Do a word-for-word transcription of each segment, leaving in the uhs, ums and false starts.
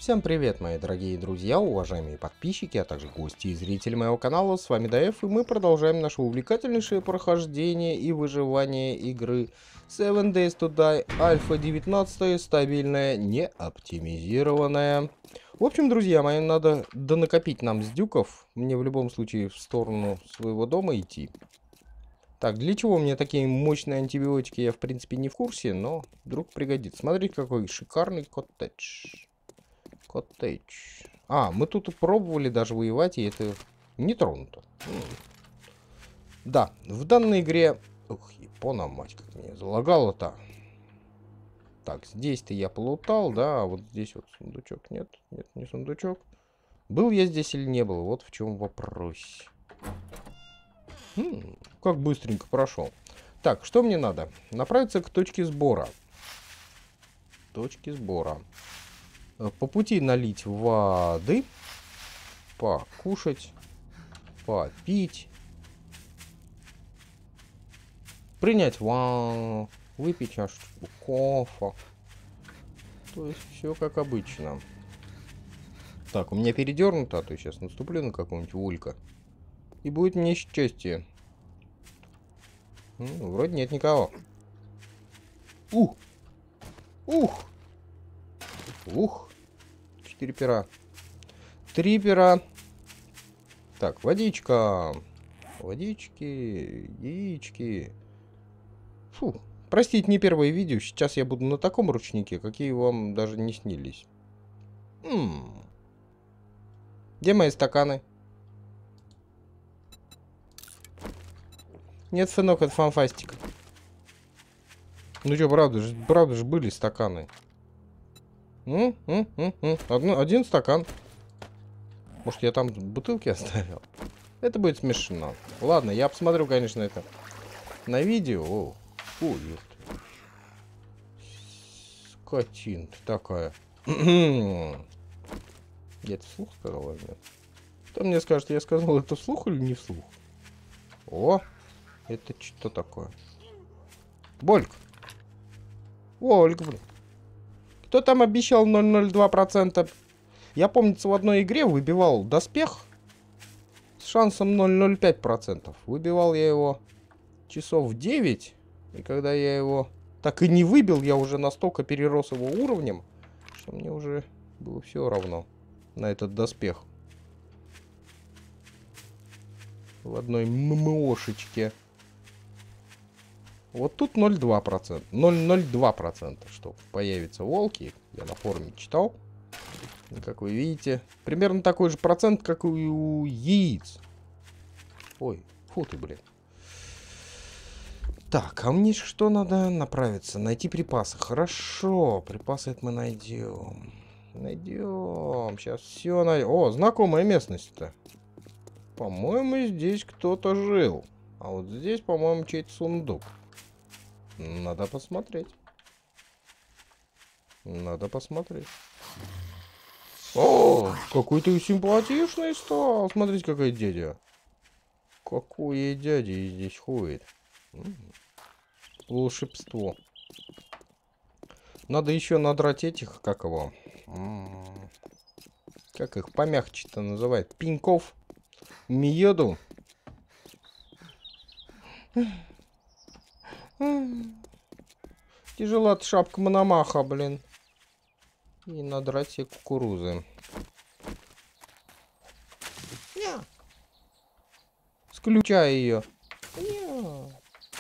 Всем привет, мои дорогие друзья, уважаемые подписчики, а также гости и зрители моего канала. С вами ДФ, и мы продолжаем наше увлекательнейшее прохождение и выживание игры Seven Days to Die Альфа девятнадцать, стабильная, не оптимизированная. В общем, друзья мои, надо донакопить нам с дюков. Мне в любом случае в сторону своего дома идти. Так, для чего мне такие мощные антибиотики, я в принципе не в курсе, но вдруг пригодится. Смотрите, какой шикарный коттедж. Коттедж. А, мы тут пробовали даже воевать, и это не тронуто. Да, в данной игре... Ух, япона, мать, как меня залагало-то. Так, здесь-то я полутал, да, а вот здесь вот сундучок. Нет, нет, не сундучок. Был я здесь или не был? Вот в чем вопрос. Хм, как быстренько прошел. Так, что мне надо? Направиться к точке сбора. Точке сбора. По пути налить воды, покушать, попить, принять ванну, выпить чашечку кофе. То есть все как обычно. Так, у меня передернуто, а то сейчас наступлю на какого-нибудь улька. И будет мне счастье. Ну, вроде нет никого. Ух! Ух! Ух! Четыре пера. Три пера. Так, водичка. Водички. Яички. Фу. Простите, не первое видео. Сейчас я буду на таком ручнике, какие вам даже не снились. М-м. Где мои стаканы? Нет, сынок, это фанфастика. Ну что, правда же, правда же были стаканы. М -м -м -м. Одно, один стакан. Может, я там бутылки оставил? Это будет смешно. Ладно, я посмотрю, конечно, это на видео. О, фу, скотин такая. Я это вслух сказал или нет? Кто мне скажет, я сказал это вслух или не вслух? О, это что такое? Больк. Ольга, блин. Кто там обещал ноль ноль два процента? Я, помнится, в одной игре выбивал доспех с шансом ноль ноль пять процентов. Выбивал я его часов в девять. И когда я его так и не выбил, я уже настолько перерос его уровнем, что мне уже было все равно на этот доспех. В одной ММОшечке. Вот тут ноль два процента. ноль ноль два процента, что появятся волки. Я на форуме читал. И, как вы видите, примерно такой же процент, как и у яиц. Ой, фу ты, блин. Так, а мне что надо? Направиться, найти припасы. Хорошо, припасы это мы найдем. Найдем. Сейчас все найдем. О, знакомая местность-то. По-моему, здесь кто-то жил. А вот здесь, по-моему, чей-то сундук. Надо посмотреть. Надо посмотреть. О, какой ты симпатичный стал. Смотрите, какой дядя. Какой дядя здесь ходит. Волшебство. Надо еще надрать этих, как его. Как их помягче-то называют? Пеньков. Миеду. Тяжела шапка Мономаха, блин. И надрать все кукурузы. Ня. Сключай ее. Ня.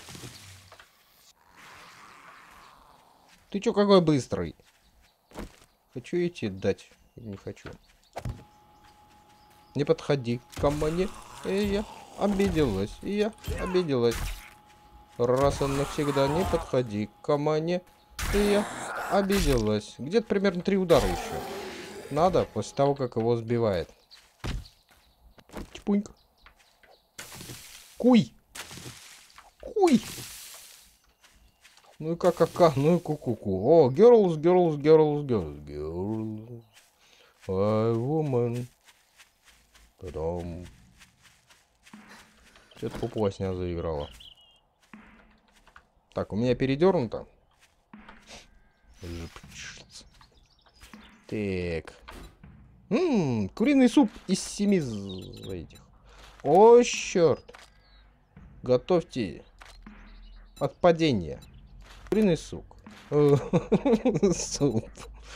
Ты чё какой быстрый? Хочу идти дать. Или не хочу? Не подходи ко мне. И я обиделась. И я обиделась. Раз и навсегда не подходи ко мне. И я обиделась. Где-то примерно три удара еще. Надо после того, как его сбивает. Чпуньк. Куй. Куй. Ну и как-как, ну и ку-ку-ку. О, girls, girls, girls, girls, girls. I woman. Потом. Что-то попуасня заиграла. Так, у меня передернуто. Так. Ммм, куриный суп из семи этих. О, черт. Готовьте отпадение. Куриный суп. Суп.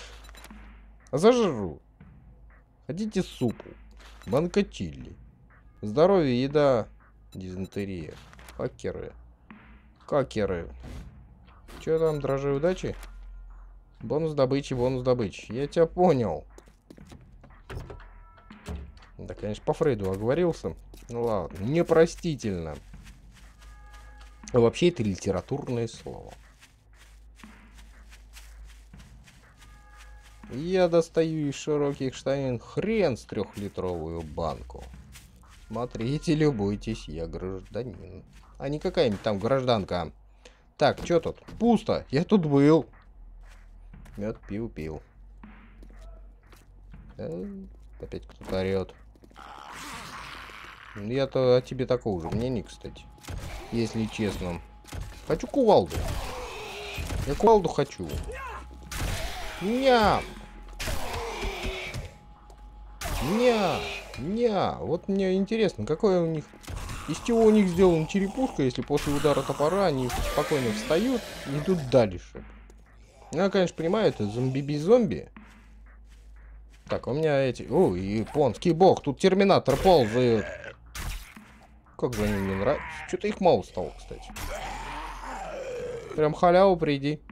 Зажру. Хотите супу? Банка чили. Здоровье, еда, дизентерия. Хакеры. Какеры. Че там, дрожжи удачи? Бонус добычи, бонус добычи. Я тебя понял. Да, конечно, по Фрейду оговорился. Ну ладно, непростительно. А вообще это литературное слово. Я достаю из широких штанин хрен с трехлитровую банку. Смотрите, любуйтесь, я гражданин. А не какая-нибудь там гражданка. Так, что тут? Пусто. Я тут был. Мед пил, пил. Э, опять кто-то орет. Я-то о тебе такого же мнения, кстати. Если честно. Хочу кувалду. Я кувалду хочу. Ням! Ня! Ня! Вот мне интересно, какое у них... Из чего у них сделана черепушка, если после удара топора они спокойно встают и идут дальше. Я, конечно, понимаю, это зомби-би-зомби. Так, у меня эти... О, японский бог, тут терминатор ползает. Как же они мне нравятся. Что-то их мало стало, кстати. Прям халяву приди.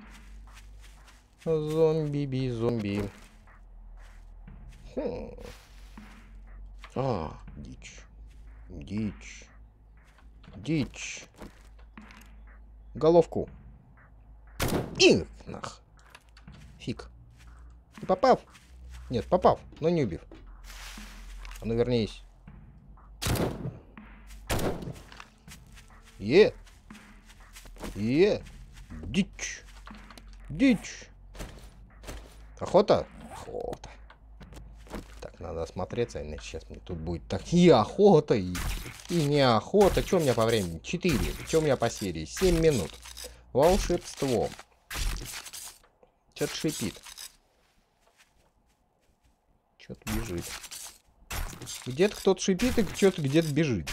Зомби-би-зомби. Хм. А, дичь. Дичь. Дичь. Головку. И нах. Фиг. Не попав? Нет, попав, но не убив. А ну вернись. Е. Е. Дичь. Дичь. Охота? Охота. Так, надо осмотреться, иначе сейчас мне тут будет так и охота, и, и не охота. Что у меня по времени? четыре. Что у меня по серии? семь минут. Волшебство. Что-то шипит. Что-то бежит. Где-то кто-то шипит и что-то где-то бежит.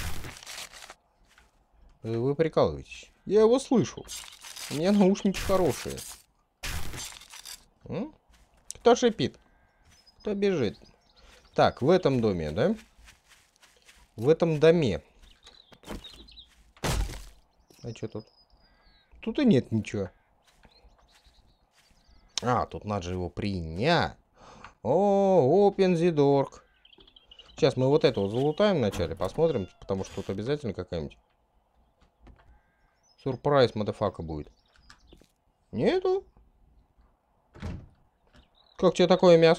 Вы прикалываетесь. Я его слышу. У меня наушники хорошие. М? Кто шипит? Кто бежит? Так, в этом доме, да? В этом доме. А что тут? Тут и нет ничего. А, тут надо же его принять. О, open the door. Сейчас мы вот это вот залутаем вначале, посмотрим, потому что тут обязательно какая-нибудь сюрприз, мадафака будет. Нету? Как тебе такое мяско?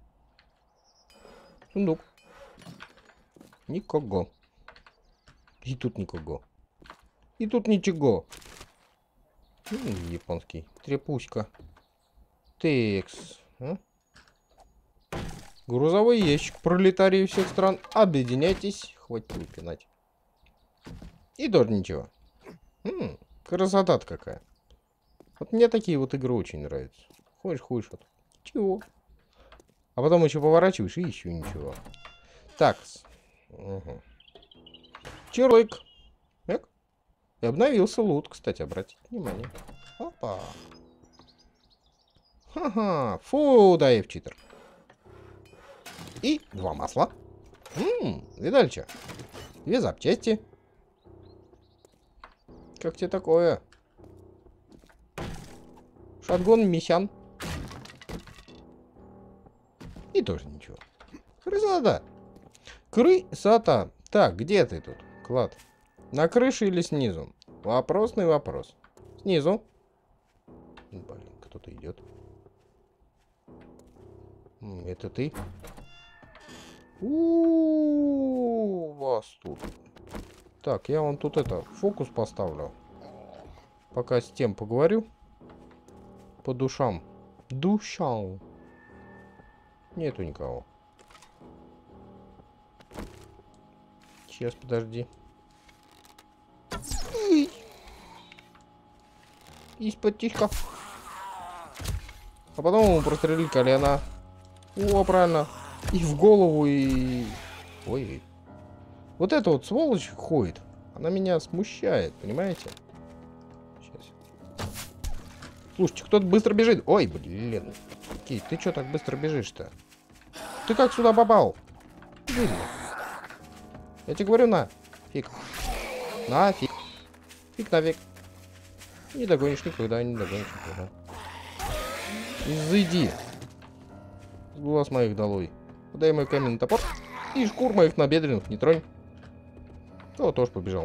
Сундук. Никого. И тут никого. И тут ничего. М, японский. Трепуська. Текс. А? Грузовой ящик. Пролетарии всех стран. Объединяйтесь. Хватит выпинать. И тоже ничего. М, красота-то какая. Вот мне такие вот игры очень нравятся. Ходишь, ходишь. Вот. Чего? А потом еще поворачиваешь и еще ничего. Так. Угу. Чирлык. Эк. И обновился лут, кстати, обратите внимание. Опа. Ха-ха. Фу, да, эф-читер. И два масла. Ммм, видали что? Две запчасти. Как тебе такое? Шотгон, мисян. И тоже ничего. Красота. Красота. Так, где ты тут, клад? На крыше или снизу? Вопросный вопрос. Снизу. Блин, кто-то идет. Это ты? У-у-у, вас тут. Так, я вам тут это фокус поставлю. Пока с тем поговорю. По душам. Душам. Нету никого. Сейчас, подожди. Из-под тишка. А потом ему прострелили колено. О, правильно. И в голову, и... Ой. Вот эта вот сволочь ходит. Она меня смущает, понимаете? Сейчас. Слушайте, кто-то быстро бежит. Ой, блин. Кейт, ты что так быстро бежишь-то? Ты как сюда попал? Видно. Я тебе говорю, на. Фиг. На, фиг. Фиг нафиг. Не догонишь никогда, не догонишь никогда. Изыди. С глаз моих долой. Подай мой каменный топор. И шкур моих набедренных не тронь. О, тоже побежал.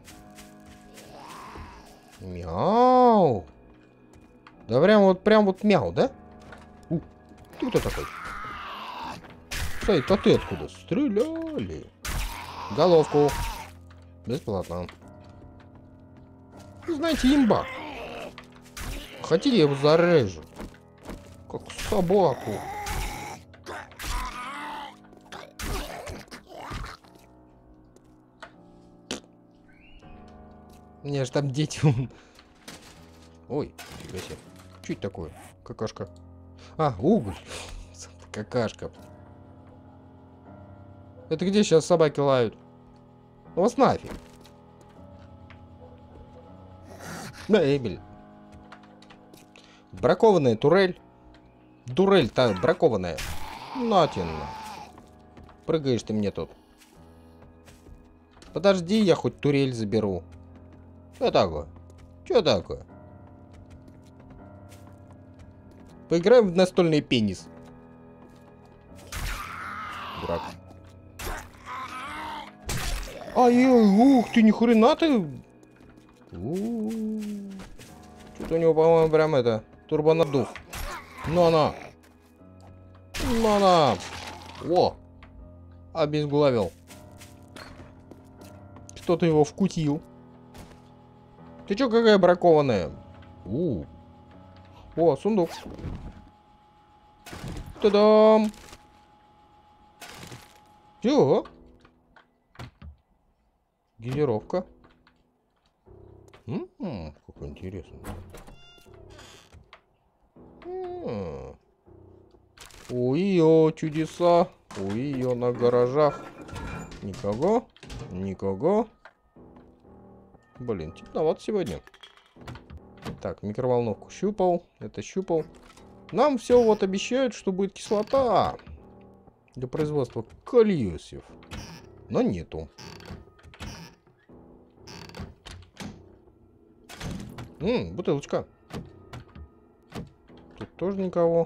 Мяу. Да прям вот, прям вот мяу, да? У, ты кто такой? Стой, а ты откуда? Стреляли. Головку. Бесплатно. Знаете, имба. Хотите, я его зарежу. Как собаку. Мне же там дети. Ой, фига себе. Что это такое? Какашка. А, уголь. Какашка. Это где сейчас собаки лают? Ну вас нафиг. Да, эбель. Бракованная турель. Дурель-то бракованная. Натянно. Прыгаешь ты мне тут. Подожди, я хоть турель заберу. Что такое? Что такое? Поиграем в настольный пенис. Дурак. Ай, ух ты, ни хрена ты. Что-то у него, по-моему, прям это турбонадув. На-на. На-на. О. Обезглавил. Кто-то его вкутил. Ты чё, какая бракованная? У. О, сундук. Та-дам. Чё? Гелировка. М-м, как интересно. М-м. Ой-ё, чудеса. Ой-ё, на гаражах. Никого. Никого. Блин, темновато сегодня. Так, микроволновку щупал. Это щупал. Нам все вот обещают, что будет кислота. Для производства колесьев. Но нету. Ммм, бутылочка. Тут тоже никого.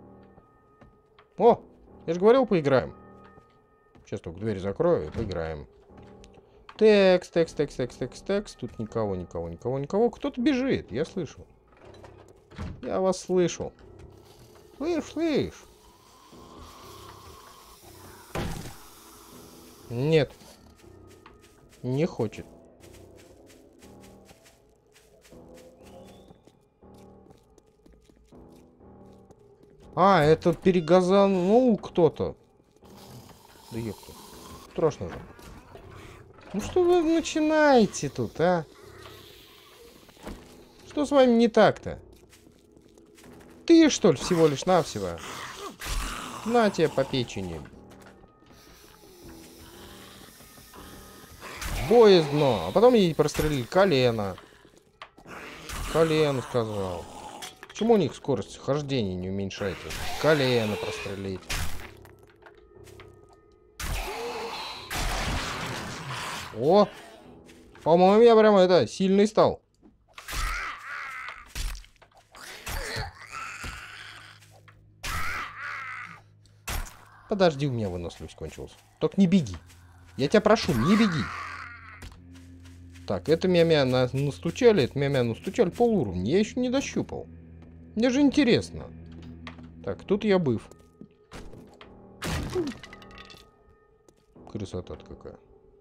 О, я же говорил, поиграем. Сейчас только дверь закрою и поиграем. Текст, текст, текст, текст, текст, текст. Тут никого, никого, никого, никого. Кто-то бежит, я слышу. Я вас слышу. Слышь, слышь. Нет. Не хочет. А, это перегазанул кто-то. Да ёпта. Страшно же. Ну что вы начинаете тут, а? Что с вами не так-то? Ты, что ли, всего лишь навсего? На тебе по печени. Боязно. А потом ей прострелили колено. Колено, сказал. Почему у них скорость хождения не уменьшается? Колено прострелить. О! По-моему, я прямо это, сильный стал. Подожди, у меня выносливость кончилась. Только не беги. Я тебя прошу, не беги. Так, это мя-мя на настучали, это мя-мя настучали полууровня. Я еще не дощупал. Мне же интересно. Так, тут я быв. Красота-то какая.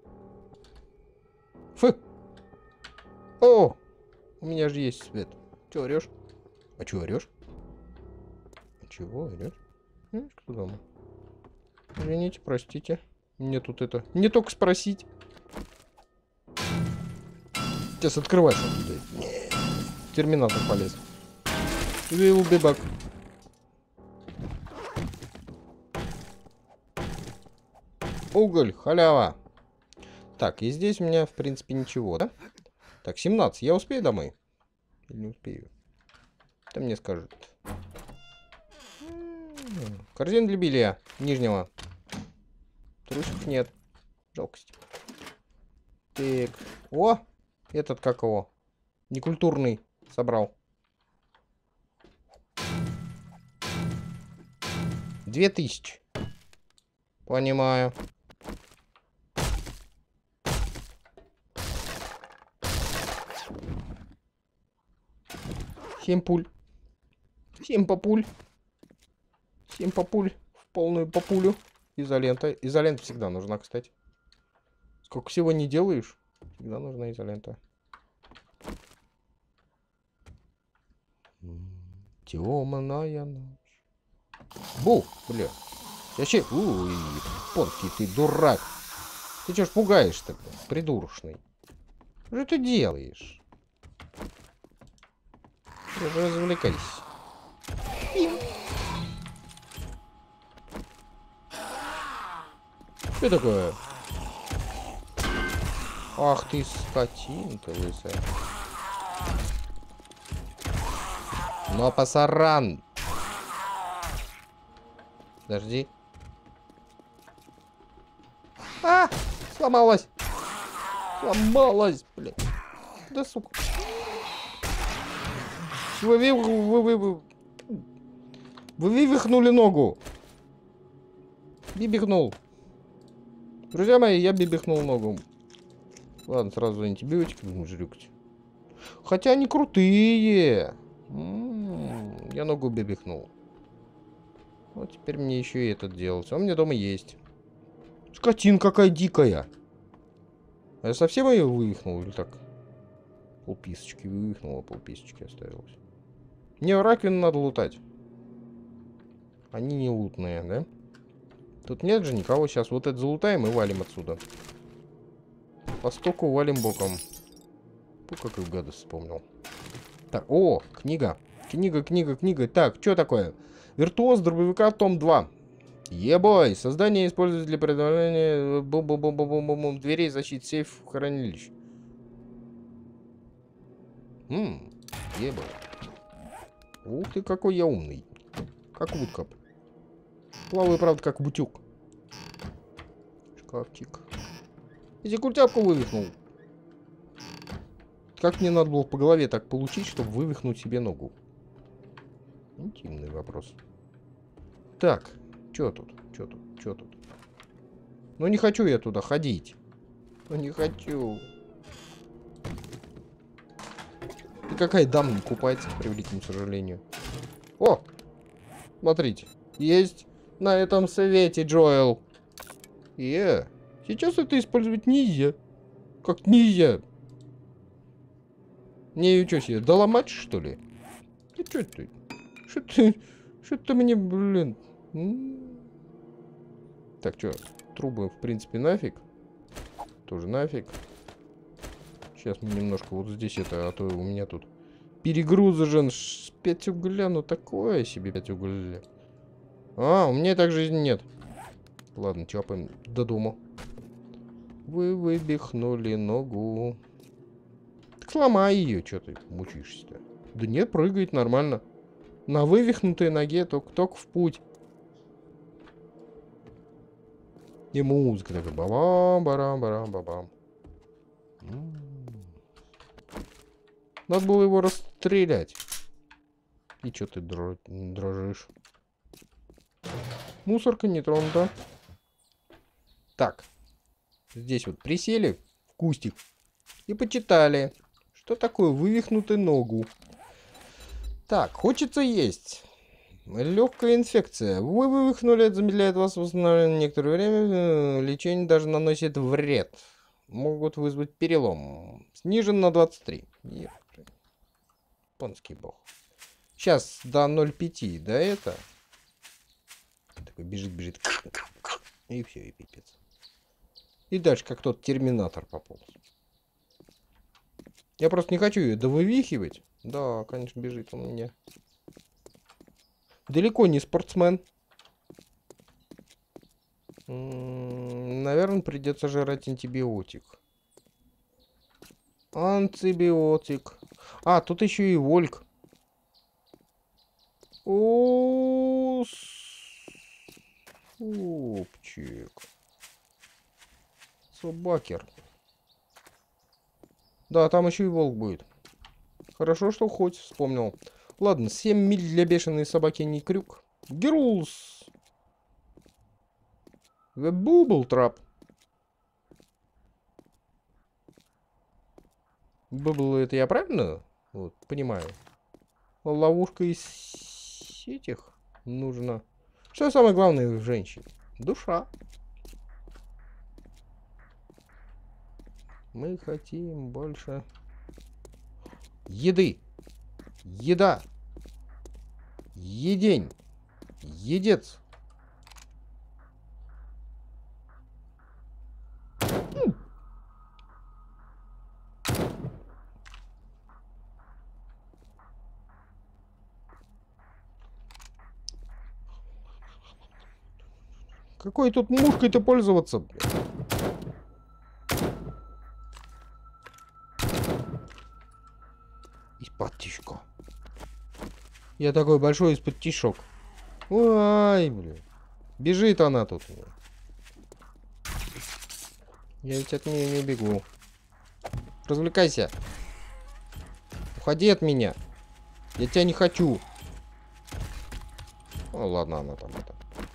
Фу. О! У меня же есть свет. Че орешь? А че орешь? А чего орешь? Кто дома? Извините, простите. Мне тут это... Не только спросить. Сейчас открывай. Терминатор полез. Will be back. Уголь, халява. Так, и здесь у меня, в принципе, ничего, да? Так, семнадцать. Я успею домой? Или не успею? Кто мне скажет? Корзина для белья. Нижнего. Трусиков нет. Жалкость. Так. О! Этот как его? Некультурный. Собрал. Две тысячи. Понимаю. Семь пуль. Семь популь. Семь популь. В полную популю. Изолента. Изолента всегда нужна, кстати. Сколько всего не делаешь, всегда нужна изолента. Темная ночь. Бу, бля. Вообще, уй, понки, ты дурак. Ты чё ж пугаешь-то, придурочный? Что ты делаешь? Развлекайся. Что такое? Ах ты, скотина-то лысая. Но пасаран. Подожди. А! Сломалась! Сломалась, блядь. Да сука. Вы, вы, вы, вы, вы, вы вывихнули ногу. Бибихнул. Друзья мои, я бибихнул ногу. Ладно, сразу антибиотики будем жрюкать. Хотя они крутые. М-м-м, я ногу бибихнул. Вот теперь мне еще и этот делать. Он у меня дома есть. Скотин какая дикая. А я совсем ее вывихнул или так? Полписочки вывихнул, а полписочки оставилось. Мне раковину надо лутать. Они не лутные, да? Тут нет же никого. Сейчас вот это залутаем и валим отсюда. По стоку валим боком. Фу, какую гадость вспомнил. Так, о, книга. Книга, книга, книга. Так, что такое? Виртуоз дробовика, том два. Ебой. Создание используется для преодоления бум-бум-бум-бум-бум дверей, защиты сейф, хранилищ. Ммм, ебой. Ух ты, какой я умный. Как утка. Плаваю, правда, как бутюк. Шкафчик. Иди культяпку вывихнул. Как мне надо было по голове так получить, чтобы вывихнуть себе ногу? Интимный вопрос. Так, что тут? Что тут? Что тут? Ну не хочу я туда ходить. Ну не хочу. И какая дама купается, к превеликому сожалению. О! Смотрите. Есть на этом совете, Джоэл. Е. Сейчас это использовать нельзя. Как нельзя? Мне ее что себе, доломать, что ли? Ты что ты? Что ты? Что ты мне, блин? Так, что? Трубы, в принципе, нафиг. Тоже нафиг. Сейчас мы немножко вот здесь это, а то у меня тут перегрузожен пять угля. Ну, такое себе пять угля. А, у меня так жизни нет. Ладно, чапаем до дома. Вы выбихнули ногу. Так сломай ее, что ты мучаешься-то? Да нет, прыгает нормально. На вывихнутой ноге только, только в путь. И музыка такая. Бабам-барам-барам-бабам. Надо было его расстрелять. И что ты дрожишь? Мусорка не тронута. Так. Здесь вот присели в кустик и почитали, что такое вывихнутую ногу. Так, хочется есть. Легкая инфекция. Вы вывихнули, это замедляет вас восстановление некоторое время. Лечение даже наносит вред. Могут вызвать перелом. Снижен на двадцать три. Японский бог. Сейчас до ноль пять, да это? Такой бежит, бежит. И все, и пипец. И дальше как тот терминатор пополз. Я просто не хочу ее довывихивать. Да, конечно, бежит он у меня. Далеко не спортсмен. Наверное, придется жрать антибиотик. Антибиотик. А, тут еще и вольк. О, супчик. Собакер. Да, там еще и волк будет. Хорошо, что хоть вспомнил. Ладно, семь миль для бешеной собаки не крюк. Герлс. The Bubble Trap. Бубл, это я правильно вот, понимаю? Ловушка из этих нужно. Что самое главное в женщине? Душа. Мы хотим больше еды. Еда. Едень. Едец. Какой тут мушкой-то пользоваться? Из-под тишка. Я такой большой из-под тишок. Ой, блин. Бежит она тут. Я ведь от нее не убегу. Развлекайся. Уходи от меня. Я тебя не хочу. Ну ладно, она там это.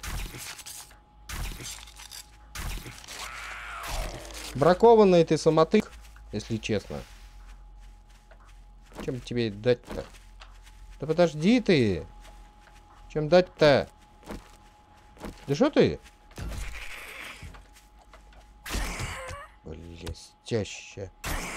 Бракованный ты самотык, если честно. Чем тебе дать-то? Да подожди ты. Чем дать-то? Да что ты? Блестяще.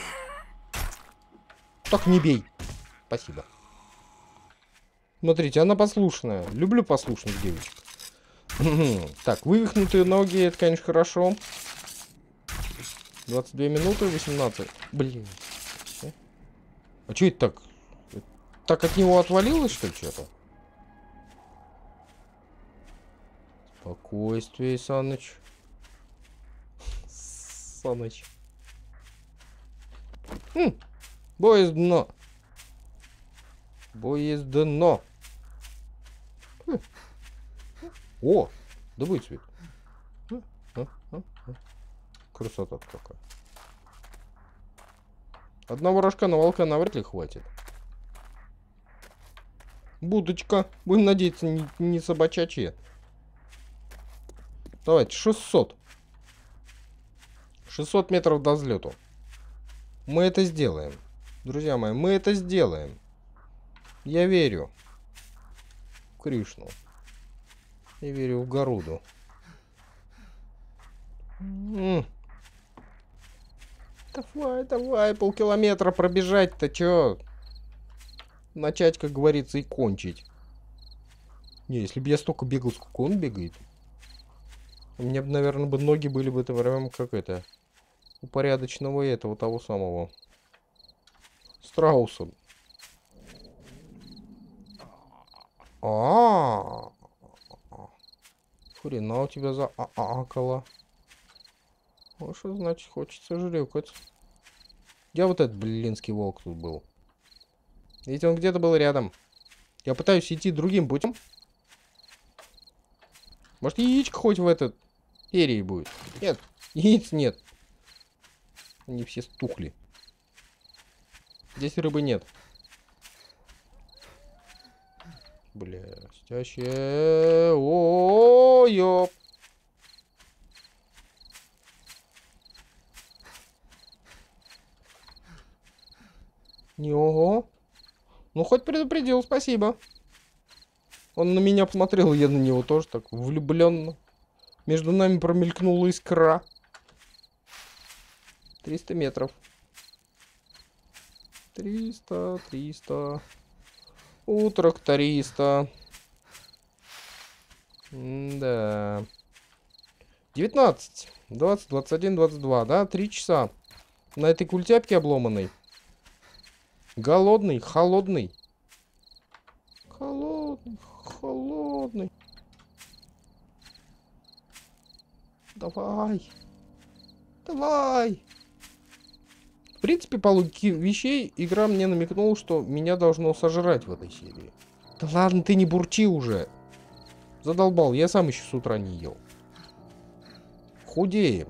Так не бей. Спасибо. Смотрите, она послушная. Люблю послушных девочек. Так, вывихнутые ноги, это, конечно, хорошо. двадцать две минуты, восемнадцать. Блин. А что это так? Так от него отвалилось, что ли, что-то? Спокойствие, Саныч. Саныч. Хм. Бой из дно. Бой из дно. Хм. О, да будет свет. А, а, а. Красота какая. Одного рожка на волка навряд ли хватит. Будочка. Будем надеяться, не, не собачачья. Давайте, шестьсот. шестьсот метров до взлету. Мы это сделаем. Друзья мои, мы это сделаем. Я верю в Кришну. Я верю в Горуду. М-м. Давай, давай, полкилометра пробежать-то, чё? Начать, как говорится, и кончить. Не, если бы я столько бегал, сколько он бегает, у меня бы, наверное, бы ноги были бы, это прям как это, у порядочного этого, того самого страуса. А, хрена у тебя за акала. Ну что значит, хочется жрюкать. Где вот этот блинский волк тут был? Ведь он где-то был рядом. Я пытаюсь идти другим путем. Может, яичко хоть в этот серии будет? Нет, яиц нет. Они все стухли. Здесь рыбы нет. Блестяще. О, ёп. Не ого. Ну, хоть предупредил, спасибо. Он на меня посмотрел, я на него тоже так влюбленно. Между нами промелькнула искра. триста метров. триста, триста. У тракториста. Да. девятнадцать, двадцать, двадцать один, двадцать два, да? три часа. На этой культяпке обломанной. Голодный, холодный. Холодный, холодный. Давай. Давай. В принципе, по логике вещей, игра мне намекнула, что меня должно сожрать в этой серии. Да ладно, ты не бурчи уже. Задолбал, я сам еще с утра не ел. Худеем.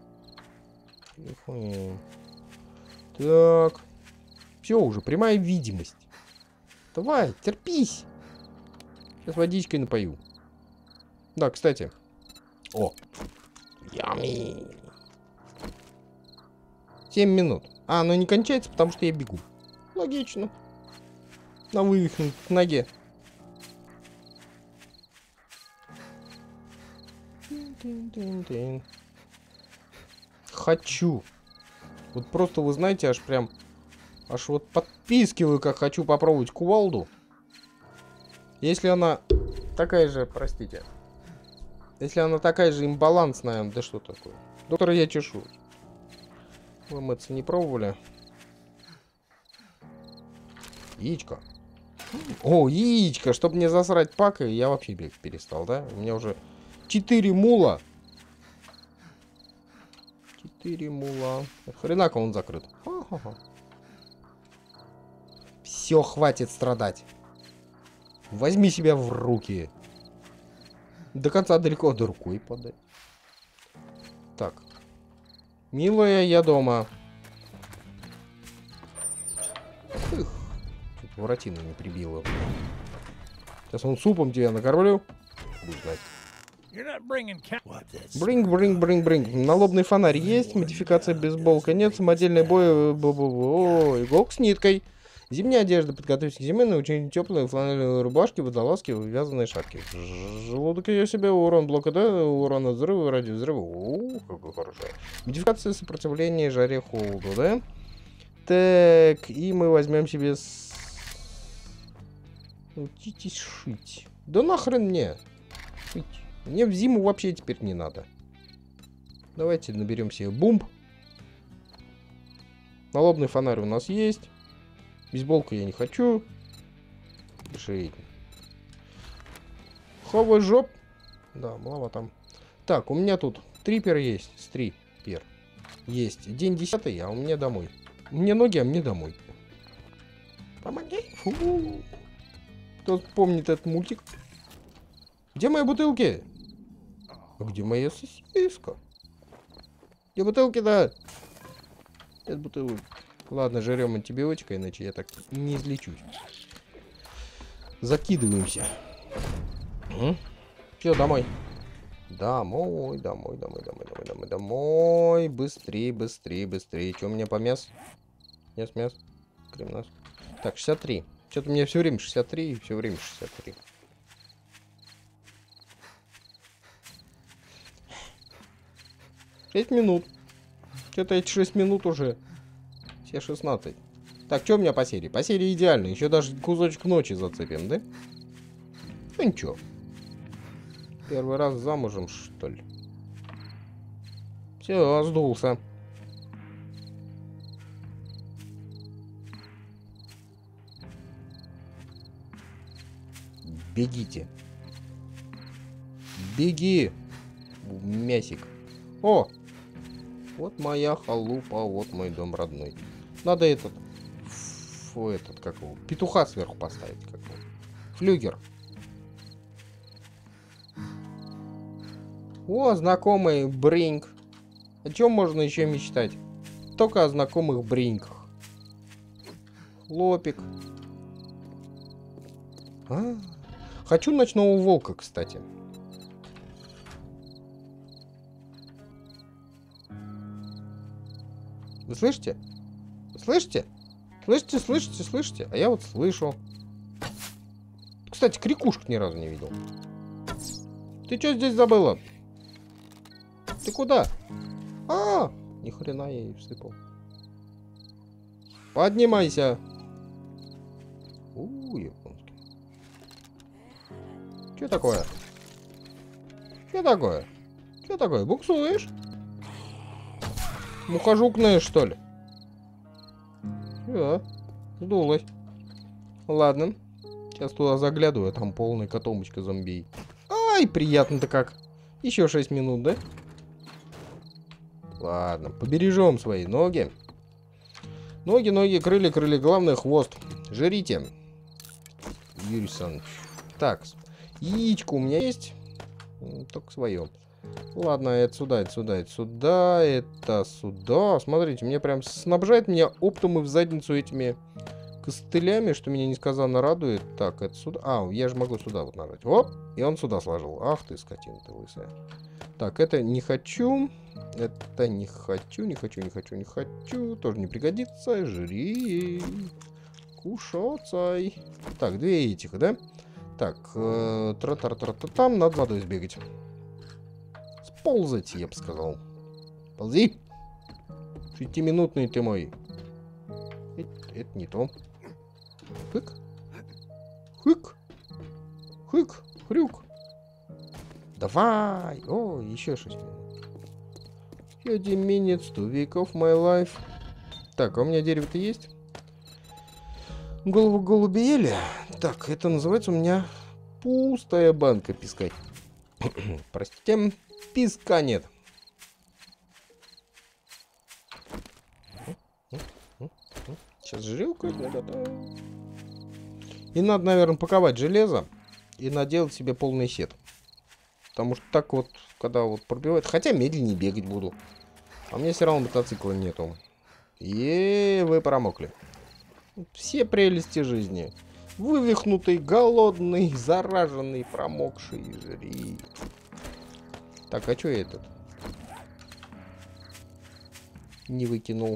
Так. Все уже, прямая видимость. Давай, терпись. Сейчас водичкой напою. Да, кстати. О. Ями. семь минут. А, оно не кончается, потому что я бегу. Логично. На вывихнутой ноге. Хочу. Вот просто, вы знаете, аж прям... Аж вот подпискиваю, как хочу попробовать кувалду. Если она такая же, простите. Если она такая же имбалансная, да что такое? Доктор, я чешу. Вы мыться не пробовали? Яичко. О, яичко, чтобы не засрать пак, я вообще бег перестал, да? У меня уже четыре мула. четыре мула. Хренако он закрыт. Ха-ха-ха. Все, хватит страдать. Возьми себя в руки. До конца далеко, до рукой подай. Так. Милая, я дома. Эх, чуть воротину не прибило. Сейчас он супом тебя накормлю. Будешь знать. Бринг, бринг, бринг, бринг. Налобный фонарь есть, модификация бейсболка нет, самодельный бой, бу-бу-бу, иголка с ниткой. Зимняя одежда, подготовьтесь к зиме, очень теплые фланелевые рубашки, водолазки, вязаные шапки. Желудок ее себе, урон блока, да, урон от взрыва, ради взрыва. О, какой хороший. Модификация сопротивления жаре холоду, да? Так, и мы возьмем себе... С... Учитесь шить. Да нахрен мне. Шить. Мне в зиму вообще теперь не надо. Давайте наберем себе бумб. Налобный фонарь у нас есть. Бейсболку я не хочу. Шеить. Ховый жоп. Да, мало там. Так, у меня тут трипер есть. Стрипер. Есть. День десятый, а у меня домой. Мне ноги, а мне домой. Помоги. Фу. Кто помнит этот мультик? Где мои бутылки? А где моя сосиска? Где бутылки-то? Нет бутылок. Ладно, жрем антибиотика, иначе я так не излечусь. Закидываемся. Все, домой. Домой, домой, домой, домой, домой, домой, домой. Быстрее, быстрее, быстрее. Что у меня по мясу? Мяс, мяс. Кремнас. Так, шестьдесят три. Что-то у меня все время шестьдесят три, и все время шестьдесят три. шесть минут. Что-то эти шесть минут уже. Все шестнадцать. Так, что у меня по серии? По серии идеально. Еще даже кусочек ночи зацепим, да? Ну ничего. Первый раз замужем, что ли? Все, сдулся. Бегите. Беги, мясик. О! Вот моя халупа, вот мой дом родной. Надо этот... Фу, этот, как его? Петуха сверху поставить. Как его? Флюгер. О, знакомый бринг. О чем можно еще мечтать? Только о знакомых бринках. Хлопик. А, хочу ночного волка, кстати. Вы слышите? Вы слышите? Слышите, слышите, слышите? А я вот слышу. Кстати, крикушек ни разу не видел. Ты что здесь забыла? Ты куда? А, ни хрена я ей всыпал. Поднимайся. У, японский. Что такое? Что такое? Что такое? Буксуешь? Мухожукная, что ли? Все, сдулась. Ладно. Сейчас туда заглядываю, там полная котомочка зомби. Ай, приятно-то как. Еще шесть минут, да? Ладно, побережем свои ноги. Ноги, ноги, крылья, крылья, главное хвост. Жрите. Юрий Александрович. Так, яичко у меня есть. Только свое. Ладно, это сюда, это сюда, это сюда, это сюда. Смотрите, мне прям снабжает меня оптом и в задницу этими костылями, что меня несказанно радует. Так, это сюда. А, я же могу сюда вот нажать. Оп, и он сюда сложил. Ах ты, скотина ты лысая. Так, это не хочу. Это не хочу, не хочу, не хочу, не хочу. Тоже не пригодится. Жри. Кушацай. Так, две этих, да? Так, э, тра-тра-тра-та-там, надо водой сбегать. Сползать, я бы сказал. Ползи. Шестиминутный ты мой. Это, это не то. Хык. Хык. Хык. Хрюк. Давай. О, еще шесть минут. Один minutes, two week of my life. Так, а у меня дерево-то есть? Голову голуби ели. Так, это называется у меня пустая банка песка. Простите, песка нет. Сейчас жрилку готовим. И надо, наверное, паковать железо и наделать себе полный сет. Потому что так вот, когда вот пробивает... Хотя медленнее бегать буду. А мне все равно мотоцикла нету. И вы промокли. Все прелести жизни. Вывихнутый, голодный, зараженный, промокший. Жри. Так, а что я этот? Не выкинул.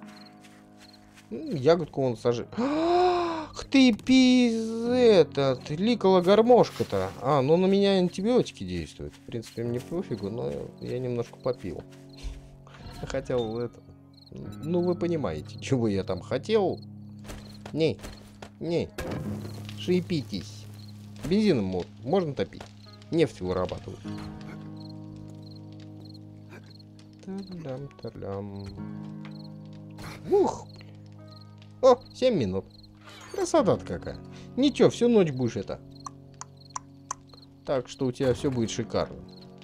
Ягодку он сажает. Ах ты, пиз... этот, ликала гармошка-то. А, ну на меня антибиотики действуют. В принципе, мне пофигу, но я немножко попил. Хотел это... Ну, вы понимаете, чего я там хотел. Не, не, шипитесь. Бензином можно топить. Нефть вырабатывать. Та-дам-та-дам. Ух! О, семь минут. Красота-то какая. Ничего, всю ночь будешь это. Так что у тебя все будет шикарно.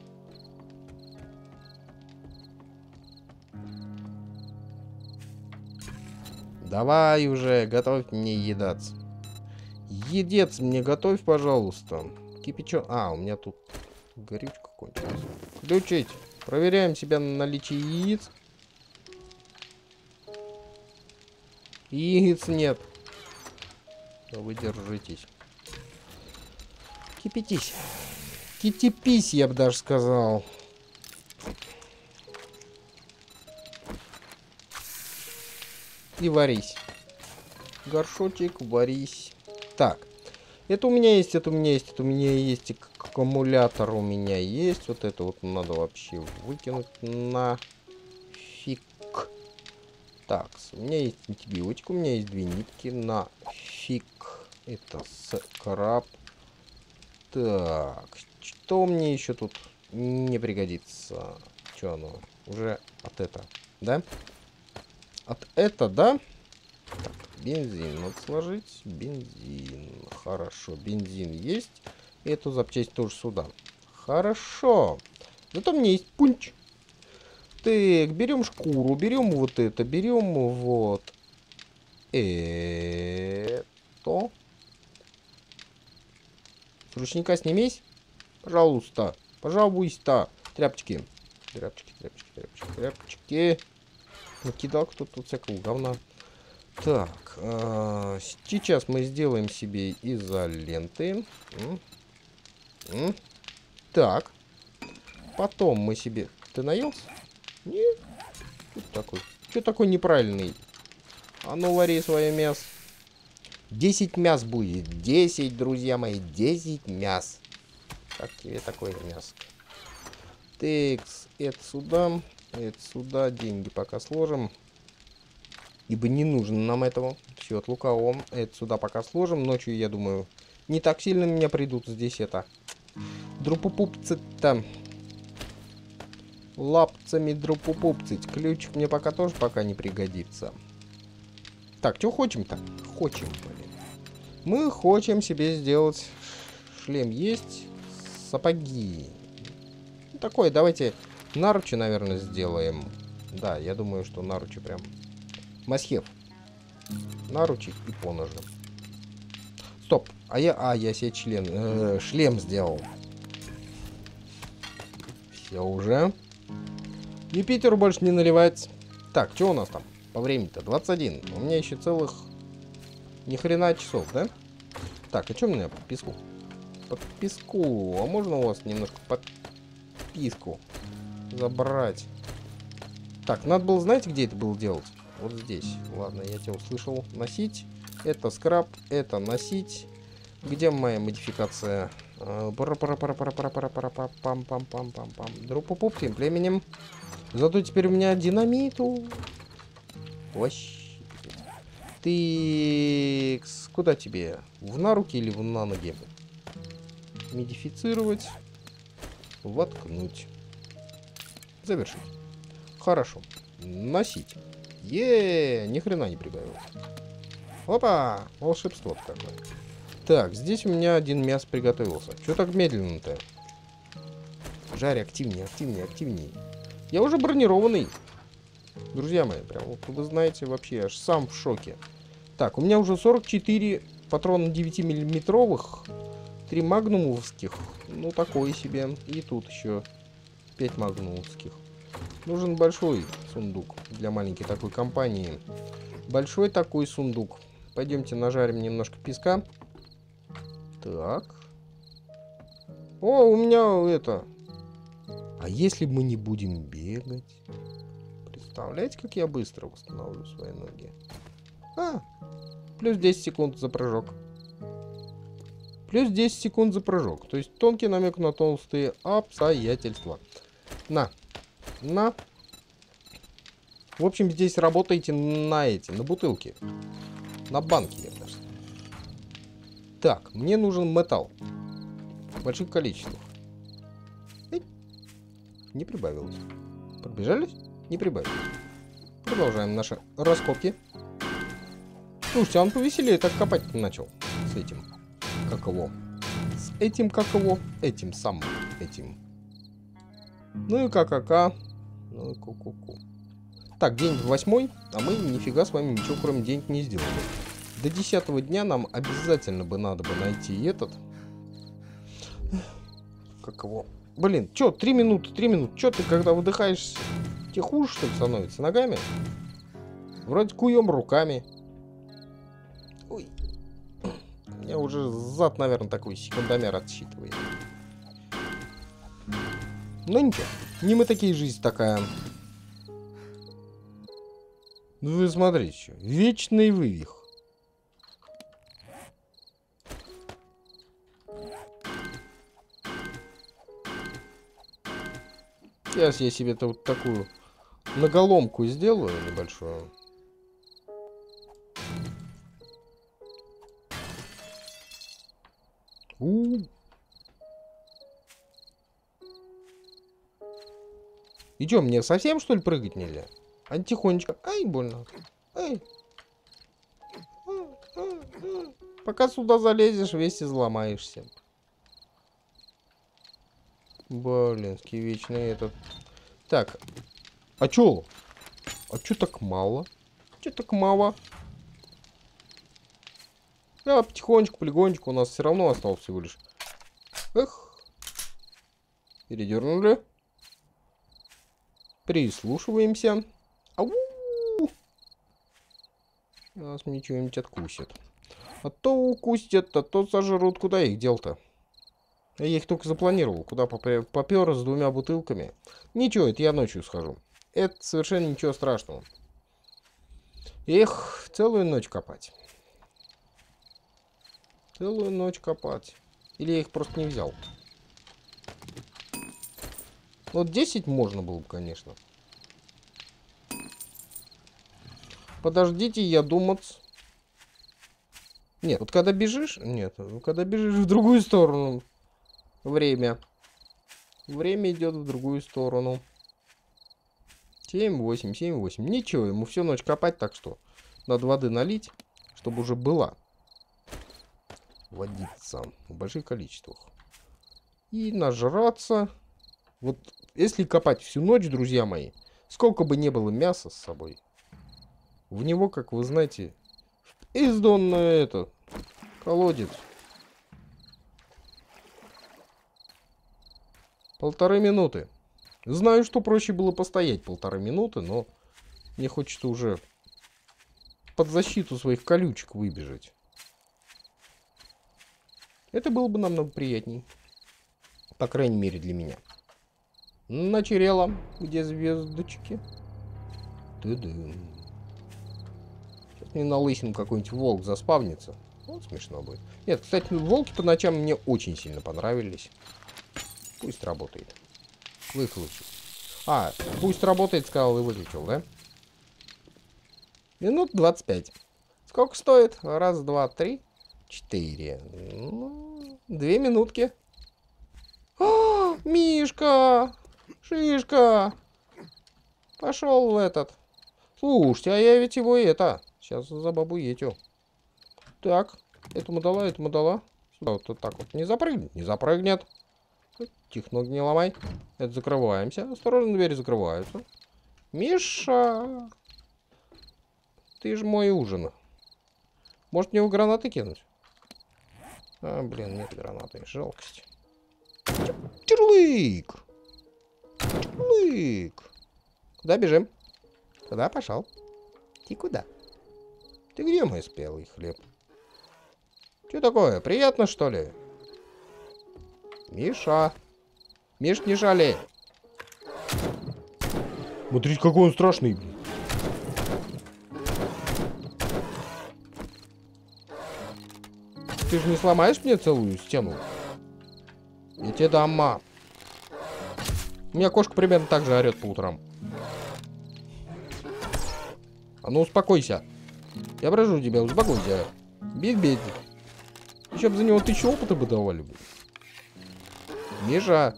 Давай уже, готовь мне едаться. Едец мне готовь, пожалуйста. Кипячо... А, у меня тут горючка кончилась. Включить. Проверяем себя на наличие яиц. Яиц нет. Вы держитесь. Кипятись. Китепись, я бы даже сказал. И варись. Горшочек, варись. Так. Это у меня есть, это у меня есть, это у меня есть. Аккумулятор у меня есть. Вот это вот надо вообще выкинуть на фиг. Так, у меня есть антибиотик, у меня есть две нитки на фиг. Это скраб. Так, что мне еще тут не пригодится? Что оно? Уже от это, да? От это, да? Так, бензин надо сложить. Бензин. Хорошо, бензин есть. И эту запчасть тоже сюда. Хорошо. Зато у меня есть пунч. Так, берем шкуру, берем вот это, берем вот это. С ручника снимись. Пожалуйста. Пожалуйста. Тряпочки. Тряпочки, тряпочки, тряпочки, тряпочки. Накидал кто-то тут всякого говна. Так, э, сейчас мы сделаем себе изоленты. М -м. Так. Потом мы себе... Ты наелся? Нет. Что такой? Что такой неправильный? А ну вари свое мясо. десять мяс будет. десять, друзья мои. десять мяс. Как тебе такое мясо? Текс. Это сюда. Это сюда. Деньги пока сложим. Ибо не нужно нам этого. Все, от лукавого. Это сюда пока сложим. Ночью, я думаю, не так сильно меня придут здесь это. Друпупупцы-то. Лапцами друпупупцить. Ключик мне пока тоже пока не пригодится. Так, что хочем-то? Хочем, блин. Мы хотим себе сделать шлем. Есть сапоги. Такое, давайте наручи, наверное, сделаем. Да, я думаю, что наручи прям... Масхев. Наручи и поножи. Стоп. А я... А, я себе член... Э, шлем сделал. Все уже. Юпитеру больше не наливать. Так, что у нас там? По времени-то двадцать один. У меня еще целых... Ни хрена часов, да? Так, а что у меня по песку? По песку. А можно у вас немножко подписку забрать? Так, надо было, знаете, где это было делать? Вот здесь. Ладно, я тебя услышал. Носить. Это скраб. Это носить. Где моя модификация? Пам-пам-пам-пам-пам-пам-пам. Друпу-пуп тем племенем. Зато теперь у меня динамиту. Вообще. Ты... Куда тебе? В на руки или в на ноги? Модифицировать. Воткнуть. Завершить. Хорошо. Носить. Еее, ни хрена не прибавилось. Опа! Волшебство такое. Так, здесь у меня один мясо приготовился. Чё так медленно-то? Жарь активнее, активнее, активнее. Я уже бронированный. Друзья мои, прям вот вы знаете, вообще аж сам в шоке. Так, у меня уже сорок четыре патрона девятимиллиметровых, три магнумовских, ну такое себе. И тут еще пять магнумовских. Нужен большой сундук для маленькой такой компании. Большой такой сундук. Пойдемте нажарим немножко песка. Так. О, у меня это... А если мы не будем бегать? Представляете, как я быстро восстановлю свои ноги? А, плюс десять секунд за прыжок. Плюс десять секунд за прыжок. То есть тонкий намек на толстые обстоятельства. На. На. В общем, здесь работаете на эти, на бутылки. На банки, я даже. Так, мне нужен металл. В больших количествах. Не прибавилось. Пробежались? Не прибавилось. Продолжаем наши раскопки. Слушайте, он повеселее так копать начал. С этим. Как его? С этим как его? Этим самым. Этим. Ну и ка-ка-ка. Ну и ку-ку-ку. Так, день восьмой, а мы нифига с вами ничего кроме денег не сделали. До десятого дня нам обязательно бы надо бы найти этот. Как его? Блин, чё, три минуты, три минуты. Чё ты, когда выдыхаешь, тебе хуже, что ли, становится? Ногами? Вроде куем руками. Ой. У меня уже зад, наверное, такой секундомер отсчитывает. Ну ничего. Не мы такие, жизнь такая. Ну вы смотрите, что. Вечный вывих. Сейчас я себе вот такую наголомку сделаю небольшую. У -у -у. И чё, мне совсем, что ли, прыгать нельзя? А тихонечко. Ай, больно. Ай. Пока сюда залезешь, весь изломаешься. Блинский вечный этот. Так. А чё? А чё так мало? Чё так мало? Да, потихонечку, полигонечку. У нас все равно осталось всего лишь. Эх. Передернули. Прислушиваемся. Ау! Сейчас мне что-нибудь откусят. А то укусят, а то сожрут. Куда их дел-то? Я их только запланировал. Куда попер с двумя бутылками. Ничего, это я ночью схожу. Это совершенно ничего страшного. Эх, целую ночь копать. Целую ночь копать. Или я их просто не взял. Вот десять можно было бы, конечно. Подождите, я думать. Нет, вот когда бежишь... Нет, когда бежишь в другую сторону. Время. Время идет в другую сторону. семь восемь, семь восемь. Ничего, ему всю ночь копать, так что надо воды налить, чтобы уже была водиться в больших количествах. И нажраться. Вот если копать всю ночь, друзья мои, Сколько бы ни было мяса с собой, в него, как вы знаете, издонное это, колодец. Полторы минуты. Знаю, что проще было постоять полторы минуты, но мне хочется уже под защиту своих колючек выбежать. Это было бы намного приятней. По крайней мере, для меня. Начерело. Где звездочки? Ты-ды. Сейчас мне на лысину какой-нибудь волк заспавнится. Вот смешно будет. Нет, кстати, волки по ночам мне очень сильно понравились. Пусть работает. Выключил. А, пусть работает, сказал и выключил, да? Минут двадцать пять. Сколько стоит? Раз, два, три, четыре. Ну, две минутки. А, Мишка! Шишка! Пошел в этот. Слушайте, а я ведь его это... Сейчас за бабу Етю. Так, этому дала, этому дала. Сюда вот, вот так вот. Не запрыгнет? Не запрыгнет. Тихо, ноги не ломай. Это закрываемся. Осторожно, двери закрываются. Миша! Ты же мой ужин. Может, мне его гранаты кинуть? А, блин, нет гранаты. Жалкость. Черлык! Черлык! Куда бежим? Куда пошел? Ты куда? Ты где, мой спелый хлеб? Что такое? Приятно, что ли? Миша! Миш, не жалей! Смотрите, какой он страшный, блин. Ты же не сломаешь мне целую стену? Я тебе дам, ма. У меня кошка примерно так же орет по утрам. А ну успокойся. Я прошу тебя, успокойся. Бить-бить. Еще бы за него тысячу опыта бы давали бы. Миша.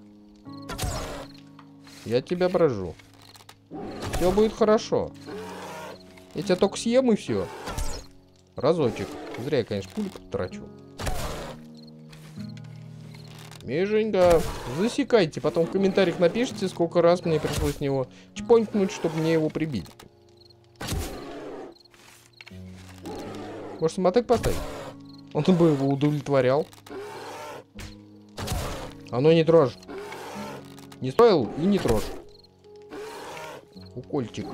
Я тебя брожу. Все будет хорошо. Я тебя только съем и все. Разочек. Зря я, конечно, пулю потрачу. Мишенька, засекайте. Потом в комментариях напишите, сколько раз мне пришлось с него чпонькнуть, чтобы мне его прибить. Может, самотек поставить? Он бы его удовлетворял. А ну не трожь. Не стоил и не трожь. Укольчик.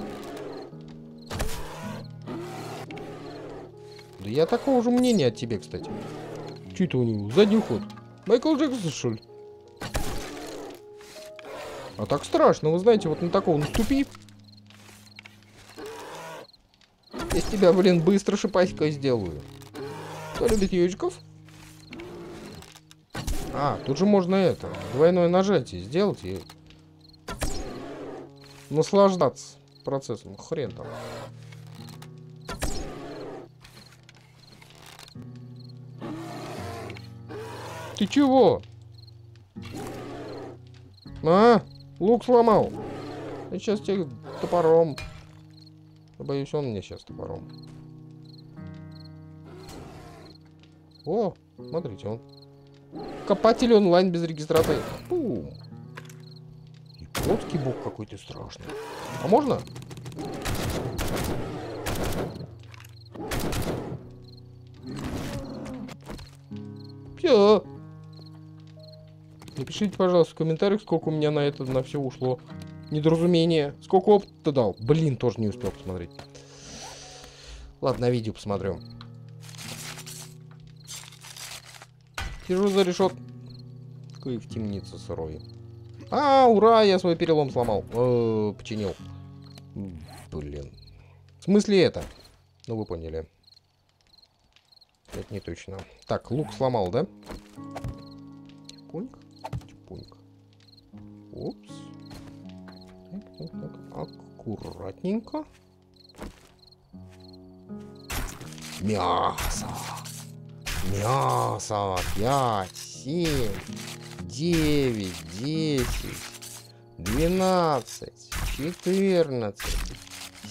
Да я такого же мнения от тебя, кстати. Че это у него? Задний ход. Майкл Джексон, что ли? А так страшно, вы знаете, вот на такого наступи. Я с тебя, блин, быстро шипасикой сделаю. Кто любит ежиков? А, тут же можно это, двойное нажатие сделать и наслаждаться процессом. Хрен там. Ты чего? А, лук сломал. Я сейчас тебе топором. Я боюсь, он мне сейчас топором. О, смотрите, он. Копатель онлайн без регистрации. Пум. Японский бог какой-то страшный. А можно? Все. Напишите, пожалуйста, в комментариях, сколько у меня на это, на все ушло. Недоразумение. Сколько опыта дал? Блин, тоже не успел посмотреть. Ладно, на видео посмотрю. Сижу за решеткой в темнице сырой. А, ура, я свой перелом сломал. Э, починил. Блин. В смысле это? Ну, вы поняли. Это не точно. Так, лук сломал, да? Тихонько. Тихонько. Упс. Так, так, так. Аккуратненько. Мясо. Мясо. Пять, семь, девять, десять, двенадцать, четырнадцать,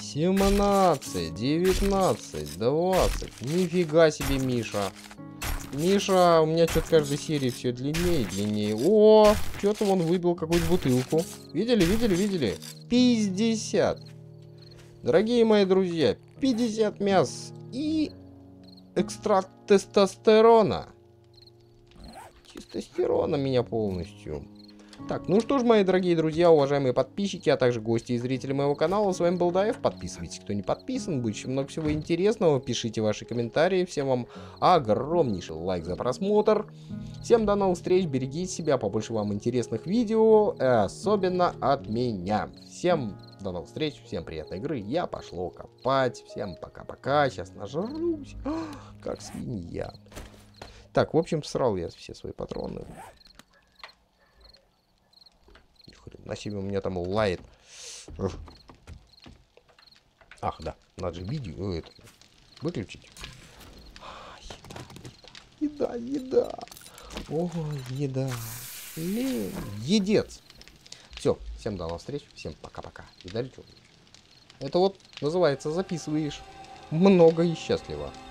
семнадцать, девятнадцать, двадцать. Нифига себе, Миша. Миша, у меня что-то каждой серии все длиннее и длиннее. О, что-то он выбил какую-то бутылку. Видели, видели, видели? пятьдесят. Дорогие мои друзья, пятьдесят мяс и экстракт тестостерона. Тестостерона меня полностью. Так, ну что ж, мои дорогие друзья, уважаемые подписчики, а также гости и зрители моего канала, с вами был Даев. Подписывайтесь, кто не подписан, будет еще много всего интересного. Пишите ваши комментарии. Всем вам огромнейший лайк за просмотр. Всем до новых встреч, берегите себя, побольше вам интересных видео, особенно от меня. Всем до новых встреч, всем приятной игры. Я пошло копать. Всем пока-пока. Сейчас нажрусь. Как свинья. Так, в общем, всрал я все свои патроны. На себе у меня там лает. Ах, да. Надо же видео это выключить. А, еда, еда, еда. О, еда. Блин, едец. Все, всем до новых встреч. Всем пока-пока. Видали, что? Это вот называется записываешь много и счастливо.